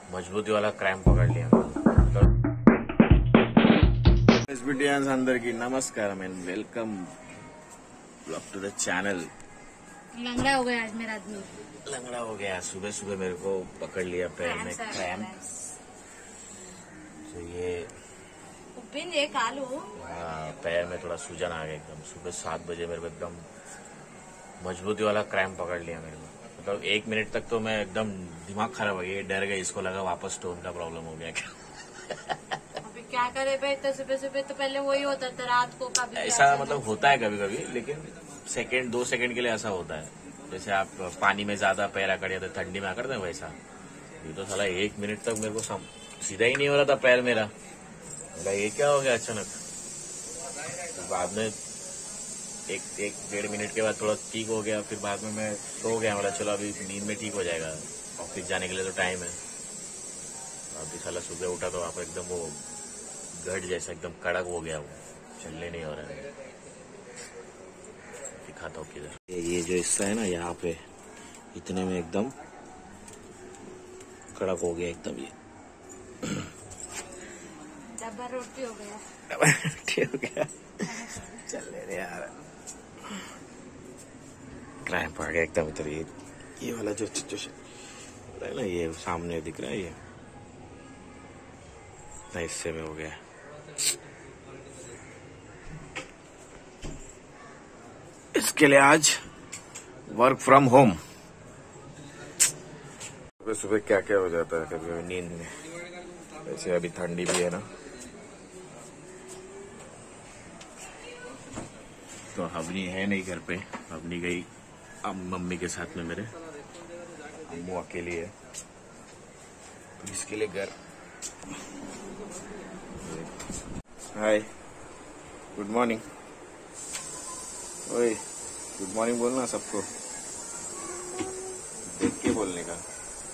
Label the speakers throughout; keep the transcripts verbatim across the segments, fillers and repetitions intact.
Speaker 1: मजबूती वाला क्रैम्प पकड़ लिया। అందరికి నమస్కారం and welcome blog to the channel.
Speaker 2: लंगड़ा हो गया आज मेरा आदमी,
Speaker 1: लंगड़ा हो गया। सुबह सुबह मेरे को पकड़ लिया पैर में क्रैम्प। तो ये
Speaker 2: ये कालू
Speaker 1: पैर में थोड़ा सूजन आ गया एकदम। सुबह सात बजे मेरे को एकदम मजबूती वाला क्रैम्प पकड़ लिया मेरे को। मतलब एक मिनट तक तो मैं एकदम दिमाग खराब हो गया, डर गया। इसको लगा वापस स्टोन का प्रॉब्लम हो गया क्या।
Speaker 2: अभी क्या करे भाई, तो सुबह सुबह तो पहले वही होता था, रात को कभी
Speaker 1: ऐसा मतलब होता है कभी कभी, लेकिन सेकंड दो सेकंड के लिए ऐसा होता है। जैसे आप पानी में ज्यादा पैर अकड़ जाते, ठंडी में अकड़ते हैं वैसा। ये तो साला एक मिनट तक मेरे को सम, सीधा ही नहीं हो रहा था पैर मेरा। मेरा ये क्या हो गया अचानक। तो बाद में एक एक डेढ़ मिनट के बाद थोड़ा ठीक हो गया। फिर बाद में मैं सो गया, बोला चलो अभी नींद में ठीक हो जाएगा, ऑफिस जाने के लिए तो टाइम है। अभी साला सुबह उठा तो आप एकदम वो गढ़ जैसा एकदम कड़क हो गया, वो चलने नहीं हो रहा है। दिखाता हूँ किधर। ये जो हिस्सा है ना, यहाँ पे इतने में एकदम कड़क हो गया एकदम। ये
Speaker 2: डब्बा रोटी हो गया,
Speaker 1: डब्बा रोटी हो गया। चलने नहीं यार, क्रैम्प आ गया एकदम इधर। ये ये वाला जो सिचुएशन है ना, ये सामने दिख रहा है, ये ना हिस्से में हो गया। इसके लिए आज वर्क फ्रॉम होम। सुबह सुबह क्या क्या हो जाता है कभी नींद में। वैसे अभी ठंडी भी है ना, तो अवनी है नहीं घर पे। अवनी गई अब मम्मी के साथ में, मेरे अम्मू अकेली है। तो इसके लिए घर। Hi, good morning. ओए गुड मॉर्निंग बोलना सबको, देख के बोलने का।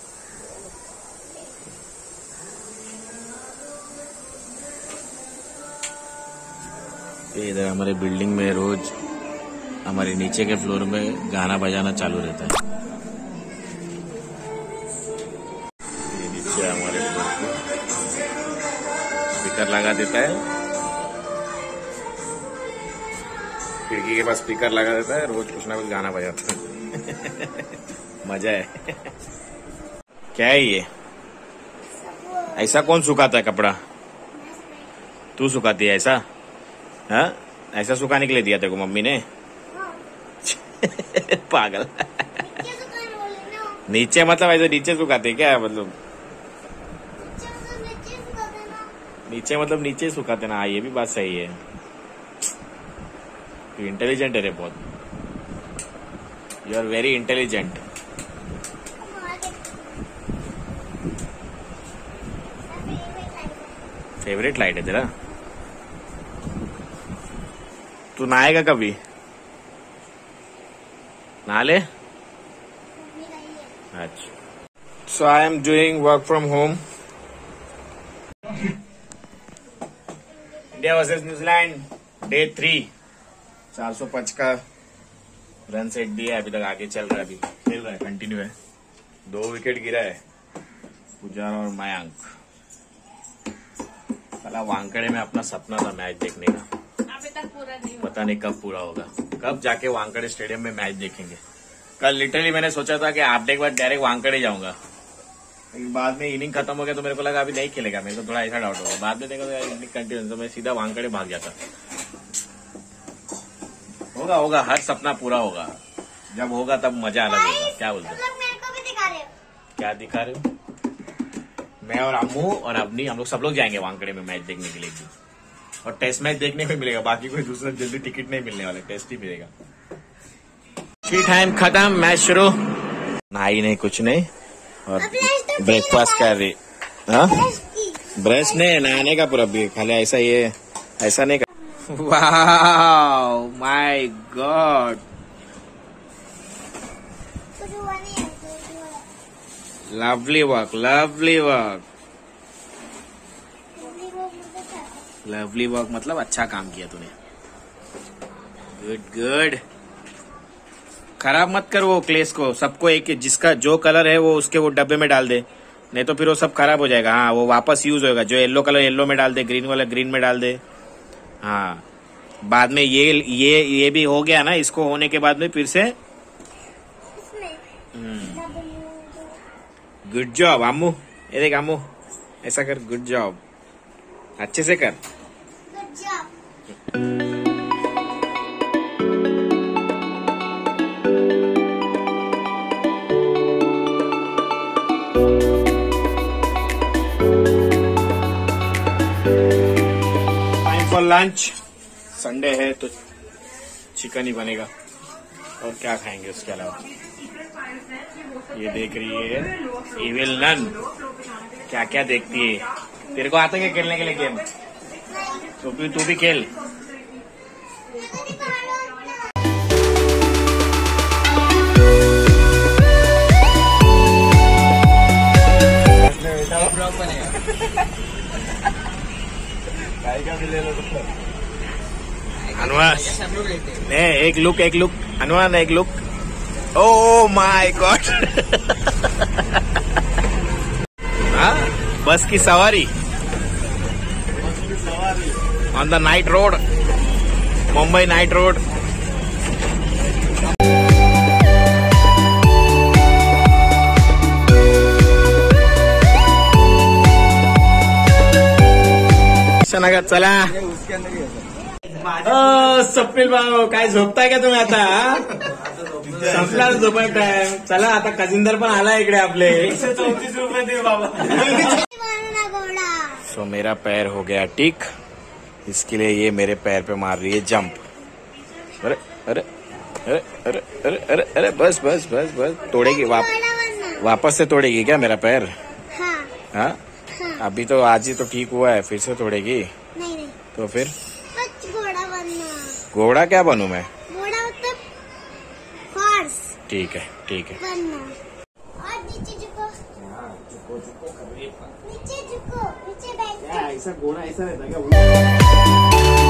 Speaker 1: इधर हमारे बिल्डिंग में रोज हमारे नीचे के फ्लोर में गाना बजाना चालू रहता है। ये नीचे हमारे फ्लोर पे स्पीकर लगा देता है, खिड़की के पास स्पीकर लगा देता है, रोज कुछ ना कुछ गाना बजाता है। मजा है। क्या है ये? ऐसा कौन सुखाता है कपड़ा? तू सुखाती है ऐसा? हाँ, ऐसा सुखाने के लिए दिया तेरे को मम्मी ने? पागल। नीचे मतलब ऐसे नीचे सुखाते क्या? मतलब नीचे मतलब नीचे सुखाते ना। ये भी बात सही है। इंटेलिजेंट है रे बहुत। You are very intelligent. Favourite light है तेरा? तू नहाएगा कभी? नहा ले। अच्छा, so I am doing work from home. India versus New Zealand day three. चार सौ पांच का रन सेट दिया है, अभी तक आगे चल रहा है, अभी खेल रहा है, कंटिन्यू है। दो विकेट गिरा है पुजारा और मयांक। साला वानखेड़े में अपना सपना था मैच देखने का,
Speaker 2: अभी तक पूरा नहीं।
Speaker 1: पता नहीं कब पूरा होगा, कब जाके वानखेड़े स्टेडियम में मैच देखेंगे। कल लिटरली मैंने सोचा था कि हाफ डे के बाद डायरेक्ट वानखेड़े जाऊंगा, लेकिन बाद में इनिंग खत्म हो गया तो मेरे को लगा अभी नहीं खेलेगा। मेरे को थोड़ा ऐसा डाउट होगा। बाद में देखा तो इनिंग कंटिन्यू, तो मैं सीधा वानखेड़े भाग जाता। होगा होगा, हर सपना पूरा होगा। जब होगा तब मजा अलग होगा। क्या बोलते हो?
Speaker 2: मेरे को भी दिखा रहे हो?
Speaker 1: क्या दिखा रहे हो? मैं और अम्मू और अवनी, हम लोग सब लोग जाएंगे वानखेड़े में मैच देखने के लिए। और टेस्ट मैच देखने को मिलेगा, बाकी कोई दूसरा जल्दी टिकट नहीं मिलने वाले, टेस्ट ही मिलेगा। टी टाइम खत्म, मैच शुरू। नहाई नहीं, कुछ नहीं, और ब्रेकफास्ट कर रही। हाँ, ब्रश नहीं, नहाने का पूरा भी खाली ऐसा। ये ऐसा नहीं कर। Wow my god, lovely work, lovely work, lovely work. मतलब अच्छा काम किया तूने। Good good. खराब मत कर वो क्लेस को, सबको एक जिसका जो कलर है वो उसके वो डब्बे में डाल दे,
Speaker 3: नहीं तो फिर वो सब खराब हो जाएगा। हाँ वो वापस यूज होगा। जो येलो कलर येलो में डाल दे, ग्रीन वाला ग्रीन में डाल दे। हाँ बाद में ये ये ये भी हो गया ना, इसको होने के बाद में फिर से। गुड जॉब अम्मू, ये देख अम्मू ऐसा कर, गुड जॉब, अच्छे से कर।
Speaker 4: Good job.
Speaker 3: Time for lunch. Sunday है तो चिकन ही बनेगा, और क्या खाएंगे उसके अलावा। ये देख रही है इविल नन, क्या क्या देखती है। तेरे को आता है क्या खेलने के लिए गेम? तो फिर तू भी खेल। अनुवास नहीं, एक लुक एक लुक अनुमान, एक look. Oh my God. Bus की सवारी on the night road, Mumbai night road. नगर चला। ओ स्वप्नील भाऊ, काय झोपताय का तुम्ही आता? संपला झोपाय टाइम. चला आता कजिंदर पण आला इकडे आपले. एकशे चौतीस रुपये दे बाबा. सो मेरा पैर हो गया ठीक, इसके लिए ये मेरे पैर पे मार रही है जंप. अरे अरे अरे अरे अरे अरे अरे बस बस बस बस तोड़ेगी. वाप, वापस से तोड़ेगी क्या मेरा पैर? हाँ. हाँ? अभी तो आज ही तो ठीक हुआ है, फिर से तोड़ेगी? नहीं नहीं. तो फिर घोड़ा बनना. घोड़ा क्या बनूं मैं? घोड़ा मतलब हॉर्स. ठीक है ठीक है. बनना. और नीचे झुको. झुको झुको नीचे झुको, नीचे बैठ. ऐसा घोड़ा ऐसा रहता है क्या?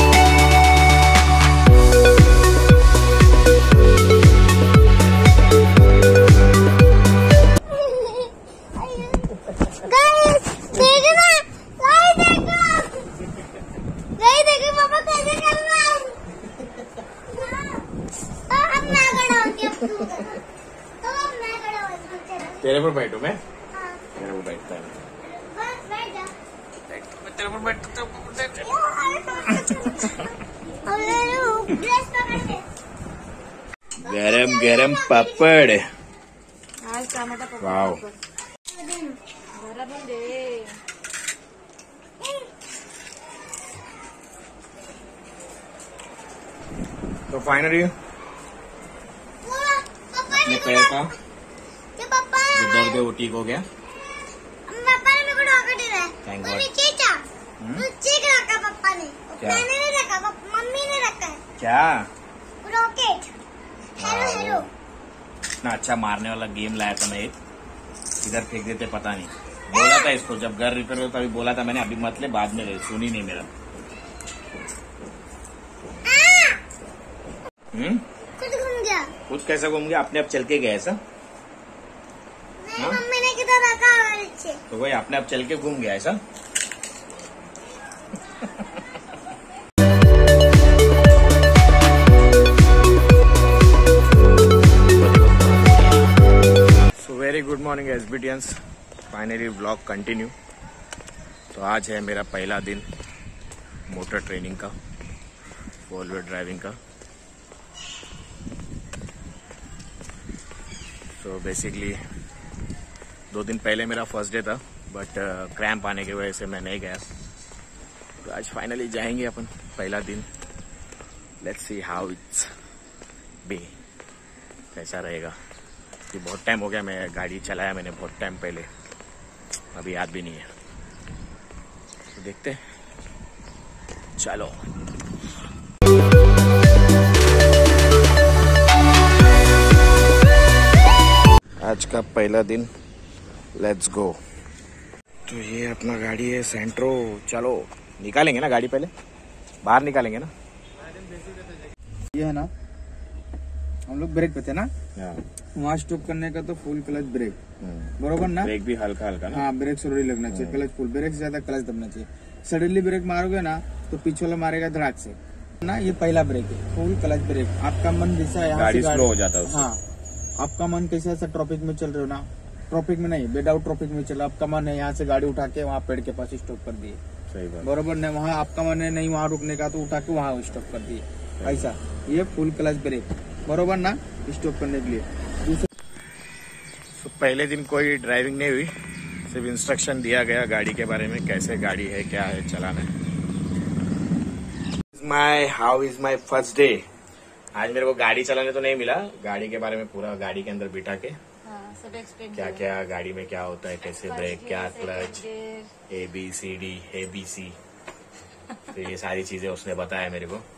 Speaker 3: तेरे पर बैठू मैं? हाँ. तेरे पर बैठता है. बैठ जा. तेरे पर बैठता हूँ. गरम गरम पापड़.
Speaker 2: आज टमाटा पापड़.
Speaker 3: वाव.
Speaker 2: बराबर दे.
Speaker 3: तो फाइनली अपने पैर का जो दर्द है वो ठीक हो गया.
Speaker 4: पापा ने मेरे को रॉकेट दिया है.
Speaker 3: Thank
Speaker 4: तो
Speaker 3: God.
Speaker 4: नीचे क्या? नीचे रखा पापा ने.
Speaker 3: क्या?
Speaker 4: मैंने नहीं रखा, मम्मी ने रखा है.
Speaker 3: क्या
Speaker 4: रॉकेट. Hello hello.
Speaker 3: इतना अच्छा मारने वाला गेम लाया था मैं. एक इधर फेंक देते पता नहीं. बोला था इसको जब घर रिपेयर हुआ तभी बोला था मैंने, अभी मत ले, बाद में ले. सुनी नहीं मेरा. हम्म
Speaker 4: खुद घूम गया.
Speaker 3: खुद कैसे घूम गया? अपने आप चल के गया ऐसा?
Speaker 4: नहीं, मम्मी ने किधर रखा है नीचे.
Speaker 3: तो वही अपने आप चल के घूम गया ऐसा? सो वेरी गुड मॉर्निंग एसबीटियंस. Finally blog continue. तो आज है मेरा पहला दिन मोटर ट्रेनिंग का, फोर व्हीलर ड्राइविंग का. तो बेसिकली दो दिन पहले मेरा फर्स्ट डे था, बट क्रैम्प आने की वजह से मैं नहीं गया. तो आज फाइनली जाएंगे अपन, पहला दिन. Let's see how it's be, कैसा रहेगा. कि बहुत टाइम हो गया मैं गाड़ी चलाया, मैंने बहुत टाइम पहले, अभी याद भी नहीं है. तो देखते हैं. चलो. आज का पहला दिन, लेट्स गो. तो ये अपना गाड़ी है सेंट्रो. चलो निकालेंगे ना गाड़ी, पहले बाहर निकालेंगे ना.
Speaker 5: ये है ना,
Speaker 3: हम लोग ब्रेक पे थे ना,
Speaker 1: हाँ,
Speaker 3: वहाँ स्टॉप करने का तो फुल क्लच ब्रेक, बरोबर ना।
Speaker 1: ब्रेक भी हल्का हल्का ना।
Speaker 3: हाँ, ब्रेक स्लोली लगना चाहिए, क्लच फुल, ब्रेक से ज्यादा क्लच दबना चाहिए। सडनली ब्रेक मारोगे ना तो पीछे वाला मारेगा धड़ाक से ना। ये पहला ब्रेक है, फुल क्लच ब्रेक। आपका मन जैसा है,
Speaker 1: गाड़ी स्लो हो जाता है उससे।
Speaker 3: हाँ, आपका मन कैसे ऐसा ट्रैफिक में चल रहे हो ना, ट्रैफिक में नहीं, विदाउट ट्रैफिक में चल रहा, आपका मन है यहाँ से गाड़ी उठा के वहाँ पेड़ के पास स्टॉप कर दिए,
Speaker 1: सही बात।
Speaker 3: बरोबर नहीं। वहाँ आपका मन है नहीं वहाँ रुकने का, तो उठा के वहाँ स्टॉप कर दिए, ऐसा। ये फुल क्लच ब्रेक, बरोबर ना, स्टॉप करने के लिए। दूसरा,
Speaker 1: तो पहले दिन कोई ड्राइविंग नहीं हुई, सिर्फ इंस्ट्रक्शन दिया गया गाड़ी के बारे में, कैसे गाड़ी है, क्या है, चलाना है। My how is my first day. आज मेरे को गाड़ी चलाने तो नहीं मिला, गाड़ी के बारे में पूरा गाड़ी के अंदर बिठा के
Speaker 2: हाँ, सब एक्सप्लेन
Speaker 1: क्या क्या गाड़ी में क्या होता है, कैसे ब्रेक, क्या clutch,
Speaker 2: gear.
Speaker 1: A B C D, A B C, तो ये सारी चीजें उसने बताया मेरे को।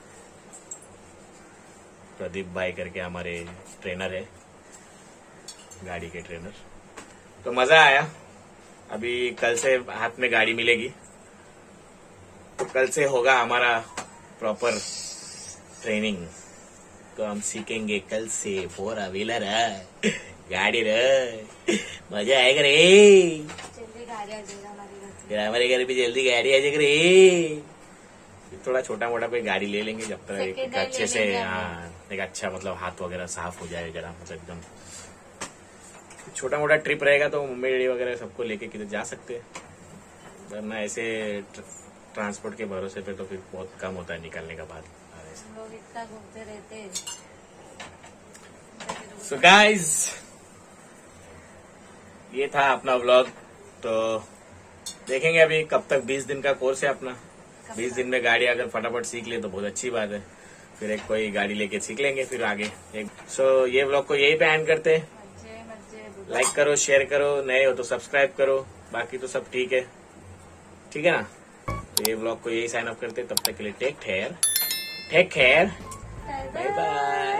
Speaker 1: प्रदीप भाई करके हमारे ट्रेनर है, गाड़ी के ट्रेनर। तो मजा आया। अभी कल से हाथ में गाड़ी मिलेगी, तो कल से होगा हमारा प्रॉपर ट्रेनिंग। तो हम सीखेंगे कल से फोर व्हीलर है, गाड़ी रे, मजा आएगा रे।
Speaker 2: जल्दी गाड़ी आ जाएगा हमारे घर से।
Speaker 1: फिर हमारे घर भी जल्दी गाड़ी आ जाएगी रे। थोड़ा छोटा मोटा कोई गाड़ी ले लेंगे जब तक एक
Speaker 2: Second hand
Speaker 1: अच्छे
Speaker 2: ले
Speaker 1: से,
Speaker 2: लेंगे
Speaker 1: हाँ, एक अच्छा मतलब हाथ वगैरह साफ हो जाए जरा, मतलब एकदम छोटा मोटा ट्रिप रहेगा तो मम्मी डैडी वगैरह सबको लेके किधर जा सकते हैं, वरना ऐसे ट्रांसपोर्ट के भरोसे पे तो फिर बहुत कम होता है निकलने का बाद।
Speaker 2: हम लोग इतना घूमते रहते हैं।
Speaker 1: सो गाइस, ये था अपना व्लॉग। तो देखेंगे अभी कब तक, बीस दिन का कोर्स है अपना। बीस दिन में गाड़ी अगर फटाफट सीख ले तो बहुत अच्छी बात है, फिर एक कोई गाड़ी लेके सीख लेंगे फिर आगे। सो so, ये व्लॉग को यही पे एंड करते हैं।
Speaker 2: मजे मजे।
Speaker 1: लाइक करो, शेयर करो, नए हो तो सब्सक्राइब करो, बाकी तो सब ठीक है, ठीक है ना। तो ये व्लॉग को यही साइन अप करते हैं, तब तक के लिए take care, take care, bye bye.